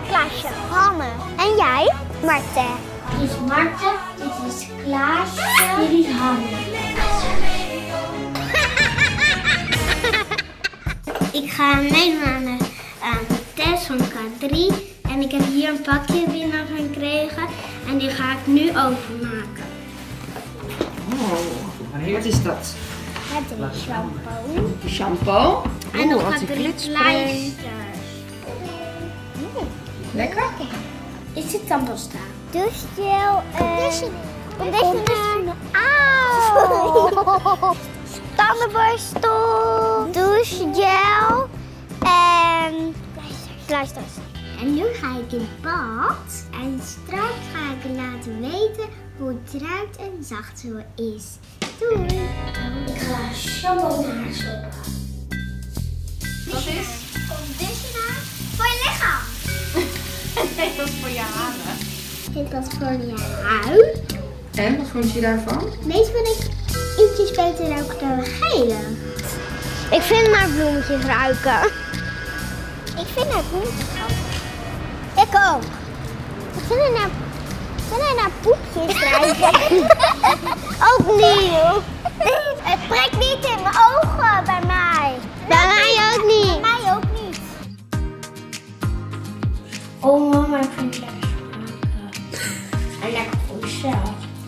Klaasje. Hanne. En jij? Marten. Dit is Marten, dit is Klaasje, dit is Hanne. Ik ga meedoen aan de test van K3 en ik heb hier een pakje binnen gekregen en die ga ik nu openmaken. Oh, wat is dat? Het is shampoo. Shampoo. En nog wat K3 een glitspray. pleisters. Lekker? Is dit tandpasta? Douchegel. Conditioner. Auw. Tandenborstel. Douchegel. En pleisters. En nu ga ik in bad en straks ga ik laten weten hoe het ruikt en zacht zo is. Doei! Ik ga shampoo naar haar stoppen. Wat is? Conditioner voor je lichaam. Nee, dat is voor je haren. Dit was voor je huid. En, wat vond je daarvan? Deze vind ik ietsjes beter dan de gele. Ik vind maar bloemetjes ruiken. Ik vind het bloemetjes ruiken. Ik ook. Ik vind het naar poepjes ruiken. Ook niet. Het prikt niet in mijn ogen bij mij. Bij mij ook niet. Bij mij ook niet. Oh mama, ik vind het lekker smaken. En lekker voor mezelf.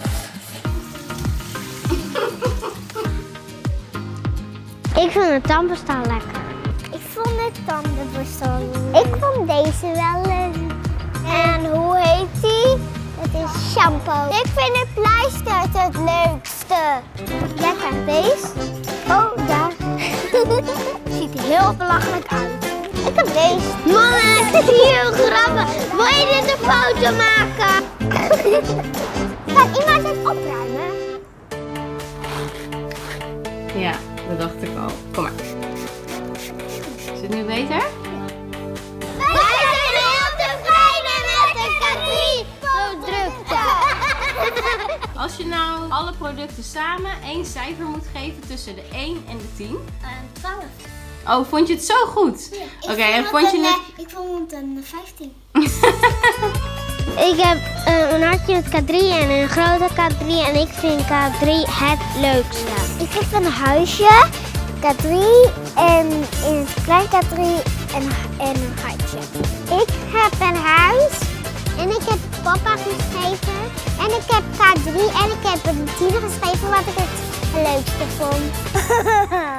Ik vind het tandborstel lekker. Ik vond het tandenborstel leuk. Ik vond deze wel leuk. En hoe heet die? Het is shampoo. Ik vind het pleisters het leukste. Jij krijgt deze. Oh, daar. Ziet er heel belachelijk uit. Ik heb deze. Mama, het is heel grappig. Wil je dit een foto maken? Kan iemand het opruimen? Ja, dat dacht ik al. Kom maar. Is het nu beter? Wij zijn heel tevreden met de K3-producten. Als je nou alle producten samen 1 cijfer moet geven tussen de 1 en de 10. 12. Oh, vond je het zo goed? Oké, en vond je het... Ik vond het een 15. Ik heb een hartje met K3 en een grote K3 en ik vind K3 het leukste. Ik heb een huisje, K3 en in het klein K3 en een hartje. Ik heb een huis en ik heb papa geschreven en ik heb K3 en ik heb een 10 geschreven wat ik het leukste vond.